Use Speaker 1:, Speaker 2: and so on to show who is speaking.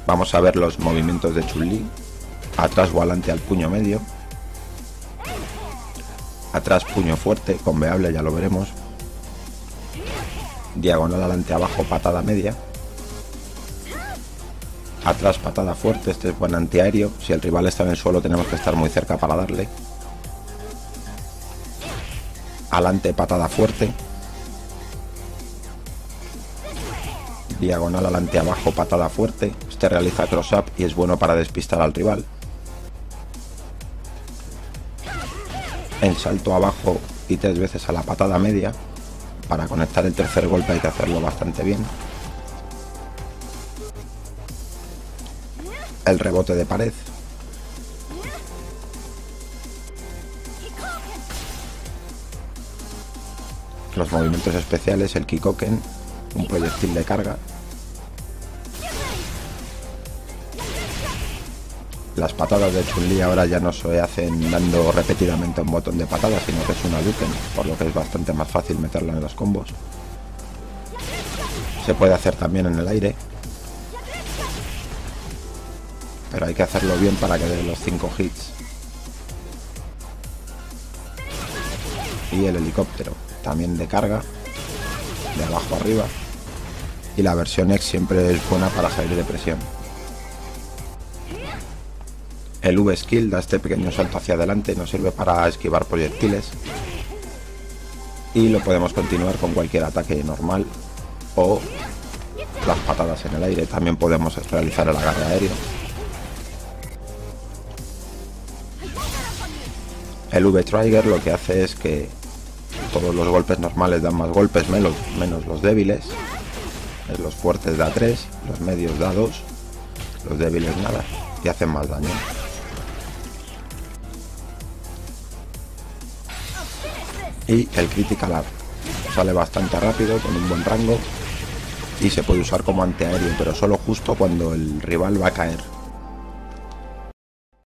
Speaker 1: Vamos a ver los movimientos de Chun-Li. Atrás volante al puño medio. Atrás puño fuerte, conveable, ya lo veremos. Diagonal adelante abajo, patada media. Atrás patada fuerte, este es buen antiaéreo. Si el rival está en el suelo tenemos que estar muy cerca para darle. Adelante patada fuerte. Diagonal adelante abajo, patada fuerte. Este realiza cross up y es bueno para despistar al rival. En salto abajo y 3 veces a la patada media. Para conectar el tercer golpe hay que hacerlo bastante bien. El rebote de pared. Los movimientos especiales, el Kikoken, un proyectil de carga. Las patadas de Chun-Li ahora ya no se hacen dando repetidamente un botón de patada, sino que es una Duken, por lo que es bastante más fácil meterla en los combos. Se puede hacer también en el aire, pero hay que hacerlo bien para que dé los 5 hits. Y el helicóptero, también de carga, de abajo arriba. Y la versión X siempre es buena para salir de presión. El V-Skill da este pequeño salto hacia adelante, nos sirve para esquivar proyectiles. Y lo podemos continuar con cualquier ataque normal o las patadas en el aire. También podemos realizar el agarre aéreo. El V-Trigger lo que hace es que todos los golpes normales dan más golpes, menos los débiles. Los fuertes da 3, los medios da 2, los débiles nada y hacen más daño. Y el Critical Art sale bastante rápido, con un buen rango, y se puede usar como antiaéreo, pero solo justo cuando el rival va a caer.